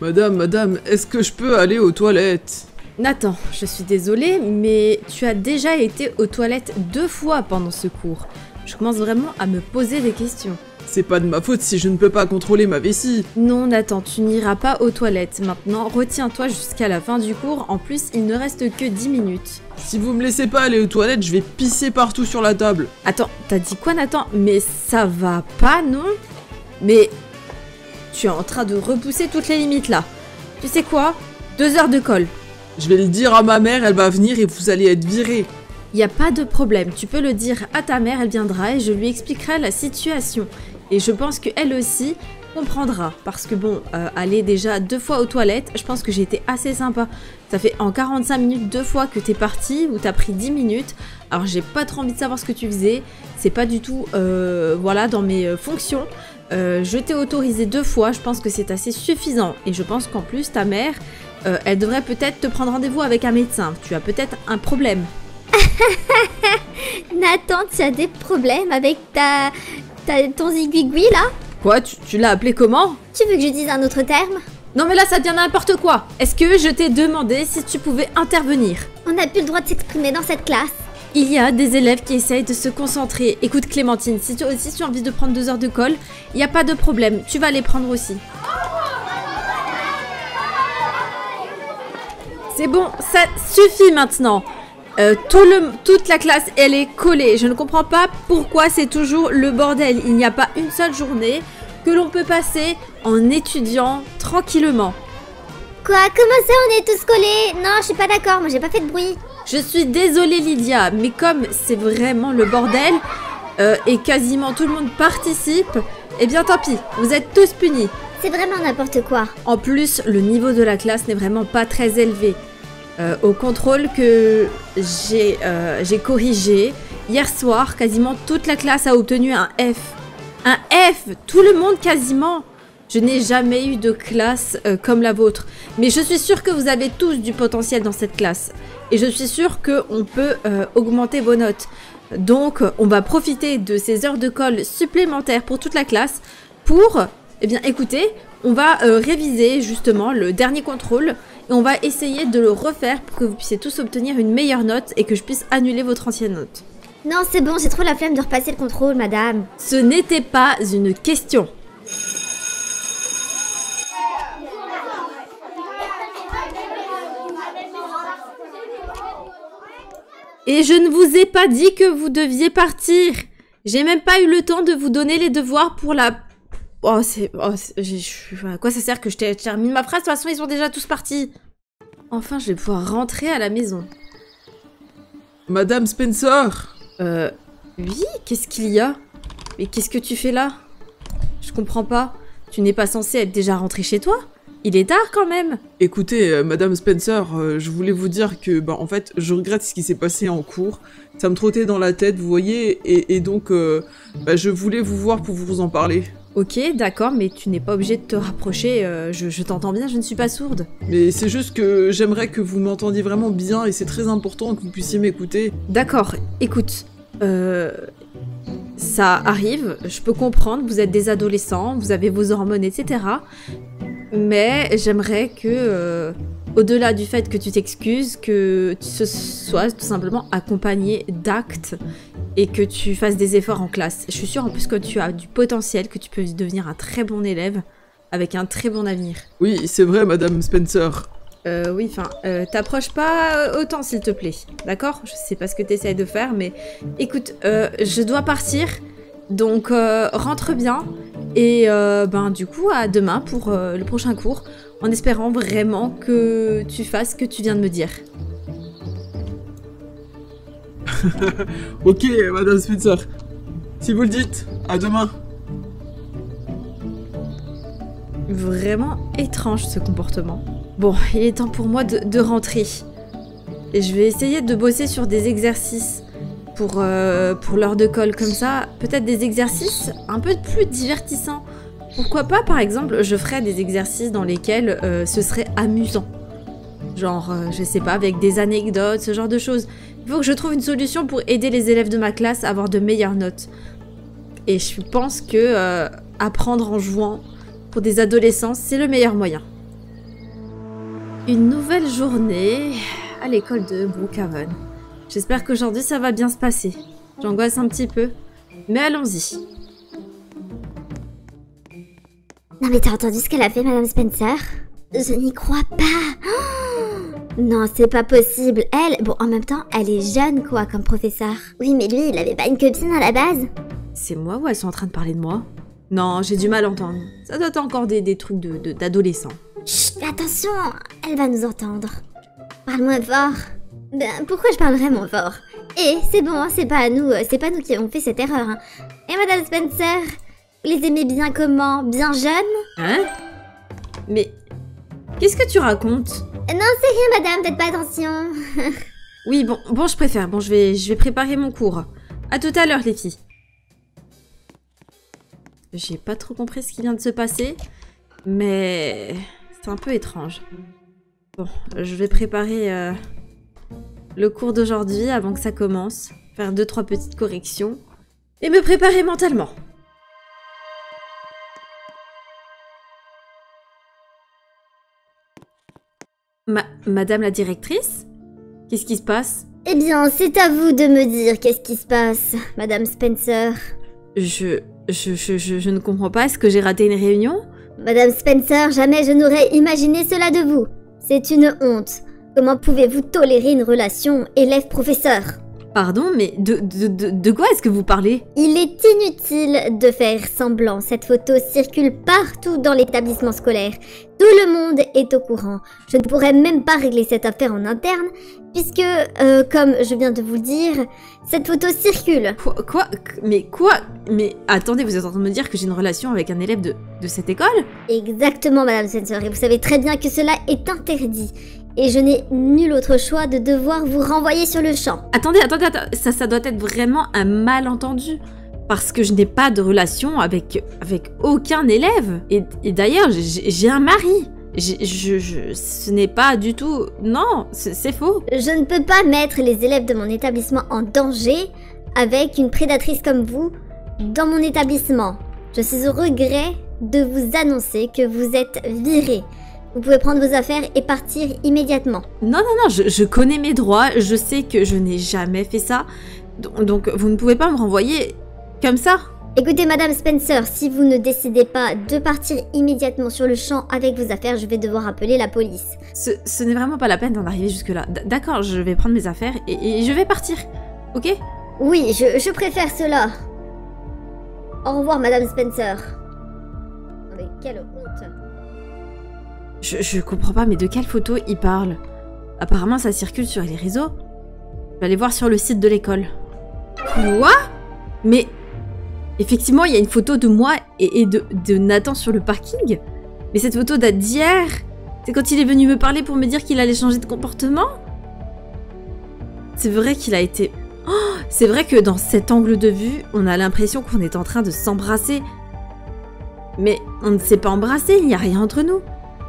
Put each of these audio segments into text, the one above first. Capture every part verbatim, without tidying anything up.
Madame, madame, est-ce que je peux aller aux toilettes? Nathan, je suis désolée, mais tu as déjà été aux toilettes deux fois pendant ce cours. Je commence vraiment à me poser des questions. C'est pas de ma faute si je ne peux pas contrôler ma vessie. Non Nathan, tu n'iras pas aux toilettes. Maintenant, retiens-toi jusqu'à la fin du cours. En plus, il ne reste que dix minutes. Si vous me laissez pas aller aux toilettes, je vais pisser partout sur la table. Attends, t'as dit quoi Nathan? Mais ça va pas, non? Mais tu es en train de repousser toutes les limites là. Tu sais quoi? Deux heures de colle. Je vais le dire à ma mère, elle va venir et vous allez être virés. Y a pas de problème, tu peux le dire à ta mère, elle viendra et je lui expliquerai la situation. Et je pense qu'elle aussi comprendra. Parce que bon, euh, aller déjà deux fois aux toilettes, je pense que j'ai été assez sympa. Ça fait en quarante-cinq minutes deux fois que t'es parti, ou t'as pris dix minutes. Alors j'ai pas trop envie de savoir ce que tu faisais. C'est pas du tout, euh, voilà, dans mes euh, fonctions. Euh, je t'ai autorisé deux fois, je pense que c'est assez suffisant. Et je pense qu'en plus, ta mère, euh, elle devrait peut-être te prendre rendez-vous avec un médecin. Tu as peut-être un problème. Nathan, tu as des problèmes avec ta... ta ton ziguigui là? Quoi? Tu, tu l'as appelé comment? Tu veux que je dise un autre terme? Non mais là ça devient n'importe quoi. Est-ce que je t'ai demandé si tu pouvais intervenir? On n'a plus le droit de s'exprimer dans cette classe. Il y a des élèves qui essayent de se concentrer. Écoute Clémentine, si tu, si tu as envie de prendre deux heures de colle, il n'y a pas de problème, tu vas les prendre aussi. C'est bon, ça suffit maintenant. Euh, tout le, toute la classe, elle est collée. Je ne comprends pas pourquoi c'est toujours le bordel. Il n'y a pas une seule journée que l'on peut passer en étudiant tranquillement. Quoi? Comment ça on est tous collés? Non, je suis pas d'accord, moi j'ai pas fait de bruit. Je suis désolée Lydia, mais comme c'est vraiment le bordel euh, et quasiment tout le monde participe, eh bien tant pis, vous êtes tous punis. C'est vraiment n'importe quoi. En plus, le niveau de la classe n'est vraiment pas très élevé. Euh, au contrôle que j'ai euh, j'ai corrigé, hier soir, quasiment toute la classe a obtenu un F. Un F! Tout le monde quasiment! Je n'ai jamais eu de classe euh, comme la vôtre. Mais je suis sûre que vous avez tous du potentiel dans cette classe. Et je suis sûre qu'on peut euh, augmenter vos notes. Donc, on va profiter de ces heures de colle supplémentaires pour toute la classe pour, eh bien, écoutez, on va euh, réviser justement le dernier contrôle et on va essayer de le refaire pour que vous puissiez tous obtenir une meilleure note et que je puisse annuler votre ancienne note. Non, c'est bon, j'ai trop la flemme de repasser le contrôle, madame. Ce n'était pas une question. Et je ne vous ai pas dit que vous deviez partir. J'ai même pas eu le temps de vous donner les devoirs pour la... Oh, c'est... Oh, à quoi ça sert que je termine ma phrase? De toute façon, ils sont déjà tous partis. Enfin, je vais pouvoir rentrer à la maison. Madame Spencer! Euh... Oui? Qu'est-ce qu'il y a? Mais qu'est-ce que tu fais là? Je comprends pas. Tu n'es pas censée être déjà rentrée chez toi? Il est tard quand même. Écoutez, euh, Madame Spencer, euh, je voulais vous dire que, bah, en fait, je regrette ce qui s'est passé en cours. Ça me trottait dans la tête, vous voyez, et, et donc, euh, bah, je voulais vous voir pour vous en parler. Ok, d'accord, mais tu n'es pas obligé de te rapprocher, euh, je, je t'entends bien, je ne suis pas sourde. Mais c'est juste que j'aimerais que vous m'entendiez vraiment bien, et c'est très important que vous puissiez m'écouter. D'accord, écoute, euh... ça arrive, je peux comprendre, vous êtes des adolescents, vous avez vos hormones, et cetera. Mais j'aimerais que, euh, au-delà du fait que tu t'excuses, que tu sois tout simplement accompagné d'actes et que tu fasses des efforts en classe. Je suis sûre en plus que tu as du potentiel, que tu peux devenir un très bon élève avec un très bon avenir. Oui, c'est vrai, Madame Spencer. Euh, oui, enfin, euh, t'approches pas autant s'il te plaît, d'accord? Je sais pas ce que t'essayes de faire, mais écoute, euh, je dois partir, donc euh, rentre bien. Et euh, ben du coup à demain pour euh, le prochain cours, en espérant vraiment que tu fasses ce que tu viens de me dire. Ok, Madame Spencer. Si vous le dites, à demain. Vraiment étrange ce comportement. Bon, il est temps pour moi de, de rentrer. Et je vais essayer de bosser sur des exercices pour, euh, pour l'heure de colle comme ça. Peut-être des exercices un peu plus divertissants. Pourquoi pas, par exemple, je ferais des exercices dans lesquels euh, ce serait amusant. Genre, euh, je sais pas, avec des anecdotes, ce genre de choses. Il faut que je trouve une solution pour aider les élèves de ma classe à avoir de meilleures notes. Et je pense que euh, apprendre en jouant pour des adolescents, c'est le meilleur moyen. Une nouvelle journée à l'école de Brookhaven. J'espère qu'aujourd'hui ça va bien se passer. J'angoisse un petit peu, mais allons-y. Non mais t'as entendu ce qu'elle a fait, Madame Spencer? Je n'y crois pas. Oh non, c'est pas possible. Elle, bon, en même temps, elle est jeune, quoi, comme professeur. Oui, mais lui, il avait pas une copine à la base. C'est moi ou elles sont en train de parler de moi? Non, j'ai du mal à entendre. Ça doit être encore des, des trucs de, de, d'adolescents. Chut, attention, elle va nous entendre. Parle moins fort. Ben, pourquoi je parlerais moins fort? Eh, c'est bon, hein, c'est pas à nous, c'est pas nous qui avons fait cette erreur. Hein. Et Madame Spencer, vous les aimez bien comment? Bien jeunes? Hein? Mais qu'est-ce que tu racontes? Non, c'est rien, madame, faites pas attention. Oui, bon, bon, je préfère. Bon, je vais, je vais préparer mon cours. À tout à l'heure, les filles. J'ai pas trop compris ce qui vient de se passer, mais c'est un peu étrange. Bon, je vais préparer euh, le cours d'aujourd'hui avant que ça commence, faire deux, trois petites corrections et me préparer mentalement. Ma Madame la directrice? Qu'est-ce qui se passe? Eh bien, c'est à vous de me dire qu'est-ce qui se passe, Madame Spencer. Je... Je, je, je, je ne comprends pas. Est-ce que j'ai raté une réunion? Madame Spencer, jamais je n'aurais imaginé cela de vous. C'est une honte. Comment pouvez-vous tolérer une relation élève-professeur? Pardon, mais de, de, de, de quoi est-ce que vous parlez? Il est inutile de faire semblant. Cette photo circule partout dans l'établissement scolaire. Tout le monde est au courant. Je ne pourrais même pas régler cette affaire en interne, puisque, euh, comme je viens de vous le dire, cette photo circule. Quoi, quoi? Mais quoi? Mais attendez, vous êtes en train de me dire que j'ai une relation avec un élève de, de cette école? Exactement, Madame Spencer, et vous savez très bien que cela est interdit. Et je n'ai nul autre choix de devoir vous renvoyer sur le champ. Attendez, attendez, attendez, ça, ça doit être vraiment un malentendu. Parce que je n'ai pas de relation avec, avec aucun élève. Et, et d'ailleurs, j'ai un mari. Je, je, je, ce n'est pas du tout... Non, c'est faux. Je ne peux pas mettre les élèves de mon établissement en danger avec une prédatrice comme vous dans mon établissement. Je suis au regret de vous annoncer que vous êtes viré. Vous pouvez prendre vos affaires et partir immédiatement. Non, non, non, je, je connais mes droits, je sais que je n'ai jamais fait ça. Donc, donc, vous ne pouvez pas me renvoyer comme ça. Écoutez, Madame Spencer, si vous ne décidez pas de partir immédiatement sur le champ avec vos affaires, je vais devoir appeler la police. Ce, ce n'est vraiment pas la peine d'en arriver jusque-là. D'accord, je vais prendre mes affaires et, et je vais partir, ok? Oui, je, je préfère cela. Au revoir, Madame Spencer. Mais quelle honte. Je, je comprends pas, mais de quelle photo il parle? Apparemment, ça circule sur les réseaux. Je vais aller voir sur le site de l'école. Quoi? Mais... Effectivement, il y a une photo de moi et, et de, de Nathan sur le parking. Mais cette photo date d'hier. C'est quand il est venu me parler pour me dire qu'il allait changer de comportement. C'est vrai qu'il a été... Oh, c'est vrai que dans cet angle de vue, on a l'impression qu'on est en train de s'embrasser. Mais on ne s'est pas embrassé, il n'y a rien entre nous.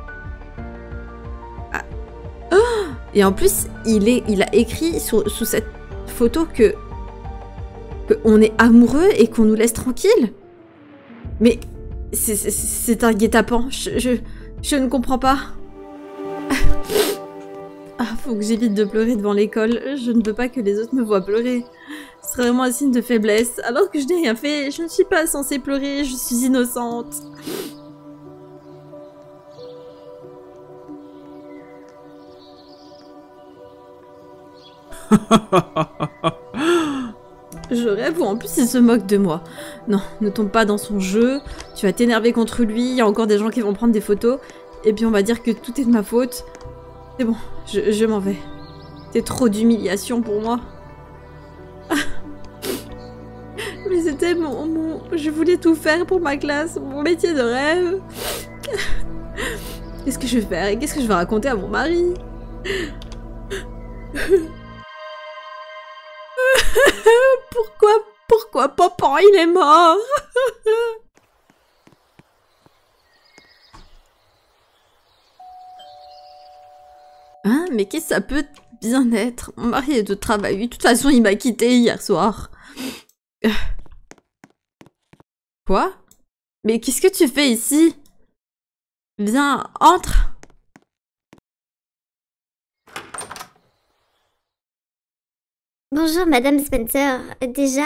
Ah. Oh, et en plus, il, est, il a écrit sous, sous cette photo que... qu'on est amoureux et qu'on nous laisse tranquille. Mais c'est un guet-apens. Je, je, je ne comprends pas. Ah, faut que j'évite de pleurer devant l'école. Je ne veux pas que les autres me voient pleurer. Ce serait vraiment un signe de faiblesse. Alors que je n'ai rien fait, je ne suis pas censée pleurer, je suis innocente. Je rêve ou en plus il se moque de moi. Non, ne tombe pas dans son jeu, tu vas t'énerver contre lui, il y a encore des gens qui vont prendre des photos, et puis on va dire que tout est de ma faute. C'est bon, je, je m'en vais. C'est trop d'humiliation pour moi. Mais c'était mon, mon... Je voulais tout faire pour ma classe, mon métier de rêve. Qu'est-ce que je vais faire et qu'est-ce que je vais raconter à mon mari? Pourquoi, pourquoi papa il est mort? Hein, mais qu'est-ce que ça peut bien être? Mon mari est de travail, de toute façon il m'a quitté hier soir. Quoi? Mais qu'est-ce que tu fais ici? Viens, entre. Bonjour, Madame Spencer. Déjà,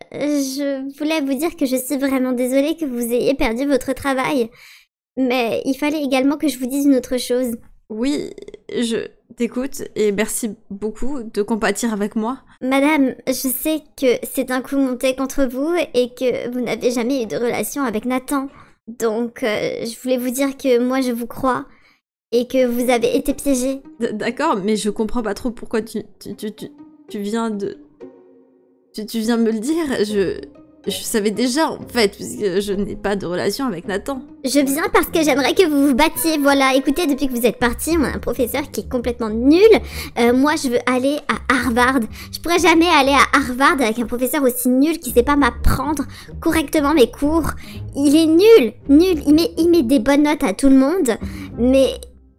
je voulais vous dire que je suis vraiment désolée que vous ayez perdu votre travail. Mais il fallait également que je vous dise une autre chose. Oui, je t'écoute et merci beaucoup de compatir avec moi. Madame, je sais que c'est un coup monté contre vous et que vous n'avez jamais eu de relation avec Nathan. Donc, euh, je voulais vous dire que moi je vous crois et que vous avez été piégée. D- D'accord, mais je comprends pas trop pourquoi tu, tu, tu, tu, tu viens de... Tu, tu viens me le dire, je... Je savais déjà, en fait, puisque je n'ai pas de relation avec Nathan. Je viens parce que j'aimerais que vous vous battiez, voilà. Écoutez, depuis que vous êtes parti, on a un professeur qui est complètement nul. Euh, moi, je veux aller à Harvard. Je pourrais jamais aller à Harvard avec un professeur aussi nul qui sait pas m'apprendre correctement mes cours. Il est nul, nul. Il met, il met des bonnes notes à tout le monde, mais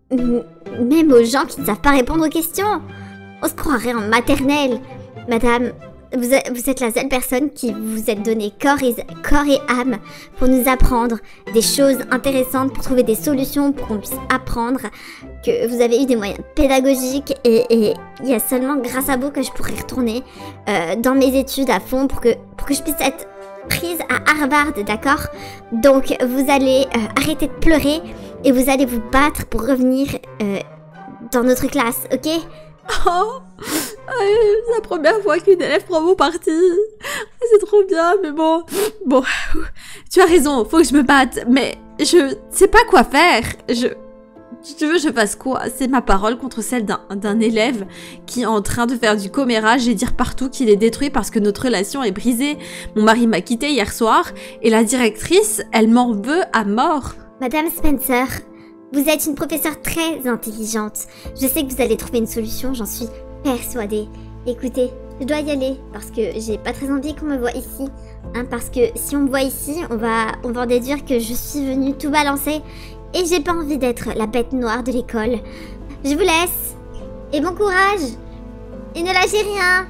même aux gens qui ne savent pas répondre aux questions. On se croirait en maternelle. Madame... Vous êtes, vous êtes la seule personne qui vous êtes donné corps et, corps et âme pour nous apprendre des choses intéressantes, pour trouver des solutions, pour qu'on puisse apprendre, que vous avez eu des moyens pédagogiques et il y a seulement grâce à vous que je pourrais retourner euh, dans mes études à fond pour que, pour que je puisse être prise à Harvard, d'accord? Donc vous allez euh, arrêter de pleurer et vous allez vous battre pour revenir euh, dans notre classe, ok? Oh, c'est la première fois qu'une élève prend mon parti. C'est trop bien, mais bon... Bon, tu as raison, faut que je me batte, mais je sais pas quoi faire. Je... Tu veux que je fasse quoi? C'est ma parole contre celle d'un d'un élève qui est en train de faire du commérage et dire partout qu'il est détruit parce que notre relation est brisée. Mon mari m'a quitté hier soir et la directrice, elle m'en veut à mort. Madame Spencer... Vous êtes une professeure très intelligente. Je sais que vous allez trouver une solution, j'en suis persuadée. Écoutez, je dois y aller parce que j'ai pas très envie qu'on me voie ici. Hein, parce que si on me voit ici, on va, on va en déduire que je suis venue tout balancer. Et j'ai pas envie d'être la bête noire de l'école. Je vous laisse. Et bon courage. Et ne lâchez rien.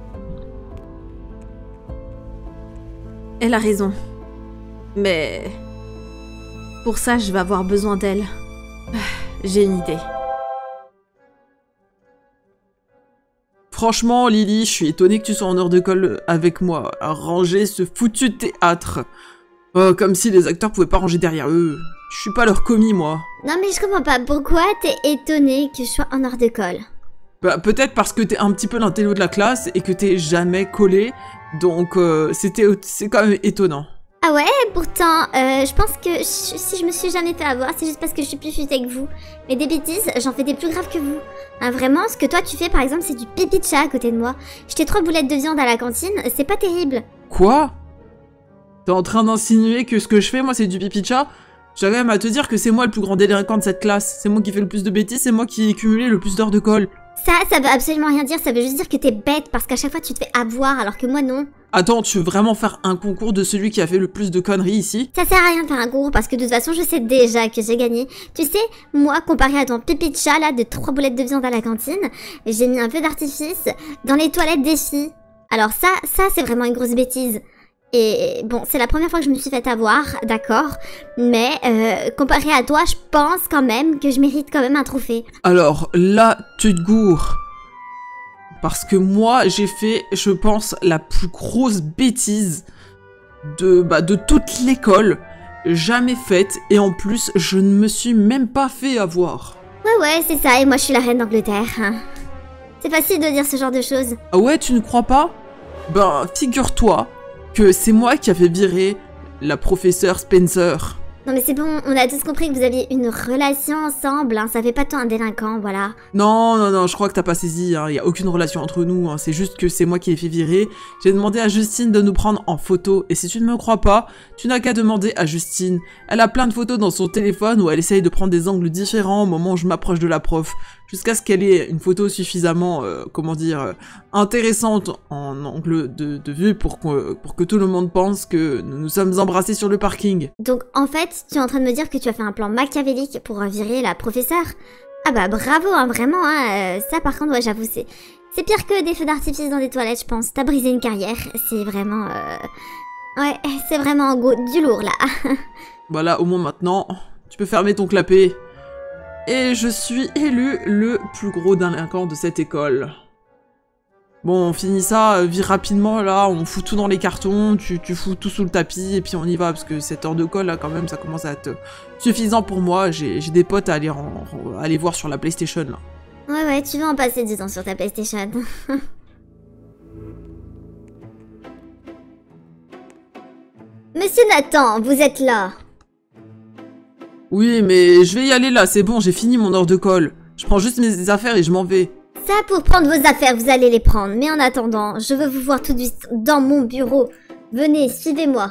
Elle a raison. Mais... Pour ça, je vais avoir besoin d'elle. J'ai une idée. Franchement, Lily, je suis étonnée que tu sois en heure de colle avec moi, à ranger ce foutu théâtre. Oh, comme si les acteurs pouvaient pas ranger derrière eux. Je suis pas leur commis, moi. Non mais je comprends pas, pourquoi t'es étonnée que je sois en heure de colle? Bah, peut-être parce que t'es un petit peu l'intello de la classe et que t'es jamais collé, donc euh, c'était c'est quand même étonnant. Ah ouais, pourtant, euh, je pense que je, si je me suis jamais fait avoir, c'est juste parce que je suis plus futée que vous. Mais des bêtises, j'en fais des plus graves que vous. Hein, vraiment, ce que toi tu fais par exemple, c'est du pipi de chat à côté de moi. Jeter trois boulettes de viande à la cantine, c'est pas terrible. Quoi? T'es en train d'insinuer que ce que je fais, moi, c'est du pipi de chat? J'ai quand même à te dire que c'est moi le plus grand délinquant de cette classe. C'est moi qui fais le plus de bêtises, c'est moi qui ai cumulé le plus d'heures de colle. Ça, ça veut absolument rien dire, ça veut juste dire que t'es bête parce qu'à chaque fois tu te fais avoir alors que moi non. Attends, tu veux vraiment faire un concours de celui qui a fait le plus de conneries ici? Ça sert à rien de faire un concours parce que de toute façon je sais déjà que j'ai gagné. Tu sais, moi comparé à ton pipi de chat là de trois boulettes de viande à la cantine, j'ai mis un feu d'artifice dans les toilettes des filles. Alors ça, ça c'est vraiment une grosse bêtise. Et bon, c'est la première fois que je me suis fait avoir, d'accord, mais euh, comparé à toi, je pense quand même que je mérite quand même un trophée. Alors là, tu te gourres. Parce que moi, j'ai fait, je pense, la plus grosse bêtise de, bah, de toute l'école, jamais faite, et en plus, je ne me suis même pas fait avoir. Ouais, ouais, c'est ça, et moi je suis la reine d'Angleterre. Hein. C'est facile de dire ce genre de choses. Ah ouais, tu ne crois pas? Ben, figure-toi que c'est moi qui a fait virer la professeure Spencer. Non mais c'est bon, on a tous compris que vous aviez une relation ensemble, hein, ça fait pas tant un délinquant, voilà. Non, non, non, je crois que t'as pas saisi, hein, y a aucune relation entre nous, hein, c'est juste que c'est moi qui l'ai fait virer. J'ai demandé à Justine de nous prendre en photo, et si tu ne me crois pas, tu n'as qu'à demander à Justine. Elle a plein de photos dans son téléphone où elle essaye de prendre des angles différents au moment où je m'approche de la prof, jusqu'à ce qu'elle ait une photo suffisamment, euh, comment dire, euh, intéressante en angle de, de vue pour que, pour que tout le monde pense que nous nous sommes embrassés sur le parking. Donc en fait, tu es en train de me dire que tu as fait un plan machiavélique pour virer la professeure? Ah bah bravo, hein, vraiment, hein, euh, ça par contre, ouais, j'avoue, c'est... C'est pire que des feux d'artifice dans des toilettes, je pense. T'as brisé une carrière, c'est vraiment... Euh... Ouais, c'est vraiment go- du lourd, là. Voilà, au moins maintenant, tu peux fermer ton clapet. Et je suis élu le plus gros délinquant de cette école. Bon, on finit ça, euh, vire rapidement, là, on fout tout dans les cartons, tu, tu fous tout sous le tapis, et puis on y va, parce que cette heure de colle, là, quand même, ça commence à être suffisant pour moi. J'ai des potes à aller, en, à aller voir sur la PlayStation, là. Ouais, ouais, tu vas en passer du temps sur ta PlayStation. Monsieur Nathan, vous êtes là. Oui, mais je vais y aller, là, c'est bon, j'ai fini mon heure de colle. Je prends juste mes affaires et je m'en vais. Ça, pour prendre vos affaires, vous allez les prendre. Mais en attendant, je veux vous voir tout de suite dans mon bureau. Venez, suivez-moi.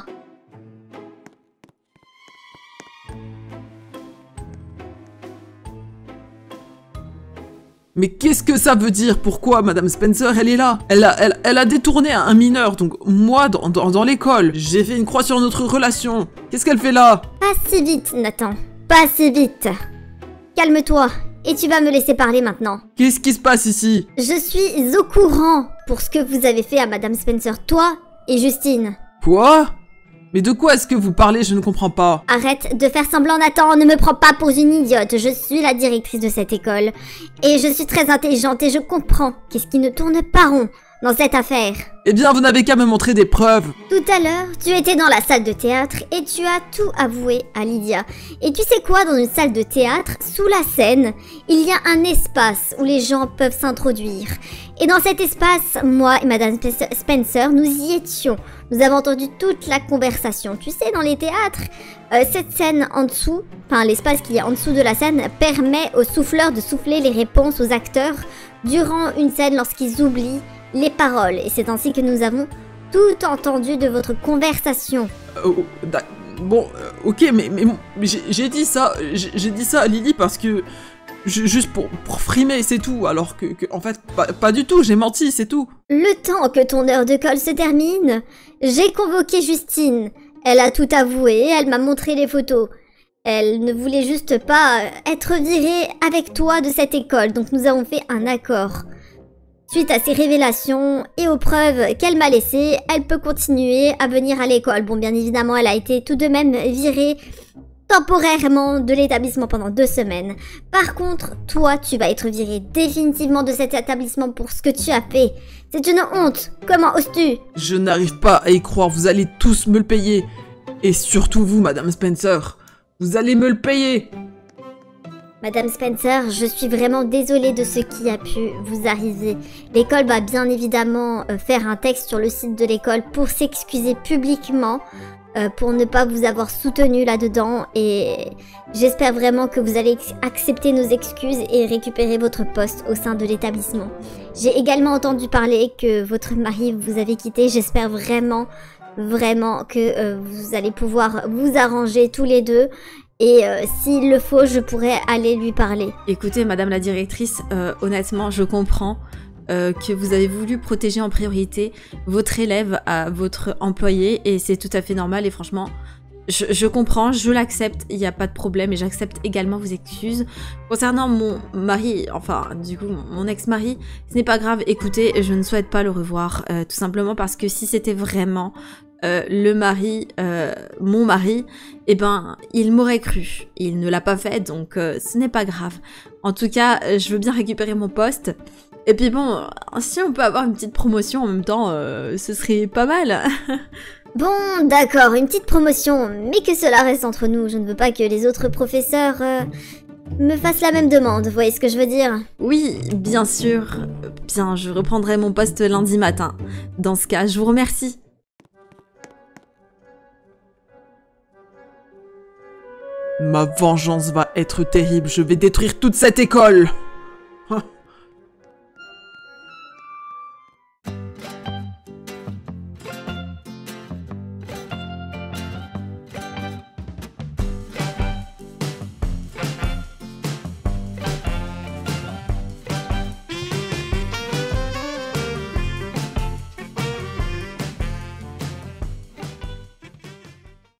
Mais qu'est-ce que ça veut dire? Pourquoi Madame Spencer, elle est là? Elle a, elle, elle a détourné un mineur, donc moi, dans, dans, dans l'école, j'ai fait une croix sur notre relation. Qu'est-ce qu'elle fait là? Pas si vite, Nathan. Pas si vite. Calme-toi. Et tu vas me laisser parler maintenant. Qu'est-ce qui se passe ici? Je suis au courant pour ce que vous avez fait à Madame Spencer, toi et Justine. Quoi? Mais de quoi est-ce que vous parlez? Je ne comprends pas. Arrête de faire semblant, Nathan, ne me prends pas pour une idiote. Je suis la directrice de cette école. Et je suis très intelligente et je comprends qu'est-ce qui ne tourne pas rond dans cette affaire. Eh bien, vous n'avez qu'à me montrer des preuves. Tout à l'heure, tu étais dans la salle de théâtre et tu as tout avoué à Lydia. Et tu sais quoi, dans une salle de théâtre, sous la scène, il y a un espace où les gens peuvent s'introduire. Et dans cet espace, moi et Madame Spencer, nous y étions. Nous avons entendu toute la conversation. Tu sais, dans les théâtres, euh, cette scène en dessous, enfin l'espace qu'il y a en dessous de la scène, permet aux souffleurs de souffler les réponses aux acteurs durant une scène lorsqu'ils oublient les paroles. Et c'est ainsi que nous avons tout entendu de votre conversation. Euh, bon, euh, ok, mais, mais, mais j'ai dit ça, j'ai dit ça à Lily parce que... Juste pour, pour frimer, c'est tout, alors que, que en fait, pas, pas du tout, j'ai menti, c'est tout. Le temps que ton heure de colle se termine, j'ai convoqué Justine. Elle a tout avoué, elle m'a montré les photos. Elle ne voulait juste pas être virée avec toi de cette école, donc nous avons fait un accord. Suite à ces révélations et aux preuves qu'elle m'a laissées, elle peut continuer à venir à l'école. Bon, bien évidemment, elle a été tout de même virée temporairement de l'établissement pendant deux semaines. Par contre, toi, tu vas être viré définitivement de cet établissement pour ce que tu as fait. C'est une honte. Comment oses-tu? Je n'arrive pas à y croire. Vous allez tous me le payer. Et surtout vous, Madame Spencer. Vous allez me le payer. Madame Spencer, je suis vraiment désolée de ce qui a pu vous arriver. L'école va bien évidemment euh, faire un texte sur le site de l'école pour s'excuser publiquement Euh, pour ne pas vous avoir soutenu là-dedans, et j'espère vraiment que vous allez accepter nos excuses et récupérer votre poste au sein de l'établissement. J'ai également entendu parler que votre mari vous avait quitté. J'espère vraiment, vraiment que euh, vous allez pouvoir vous arranger tous les deux. Et euh, s'il le faut, je pourrais aller lui parler. Écoutez, madame la directrice, euh, honnêtement, je comprends Euh, que vous avez voulu protéger en priorité votre élève à votre employé, et c'est tout à fait normal, et franchement je, je comprends, je l'accepte, il n'y a pas de problème, et j'accepte également vos excuses. Concernant mon mari, enfin du coup mon ex-mari, ce n'est pas grave. Écoutez, je ne souhaite pas le revoir, euh, tout simplement parce que si c'était vraiment euh, le mari, euh, mon mari, eh ben il m'aurait cru. Il ne l'a pas fait, donc euh, ce n'est pas grave. En tout cas, je veux bien récupérer mon poste. Et puis bon, si on peut avoir une petite promotion en même temps, euh, ce serait pas mal. Bon, d'accord, une petite promotion, mais que cela reste entre nous. Je ne veux pas que les autres professeurs euh, me fassent la même demande, vous voyez ce que je veux dire? Oui, bien sûr. Bien, je reprendrai mon poste lundi matin. Dans ce cas, je vous remercie. Ma vengeance va être terrible, je vais détruire toute cette école.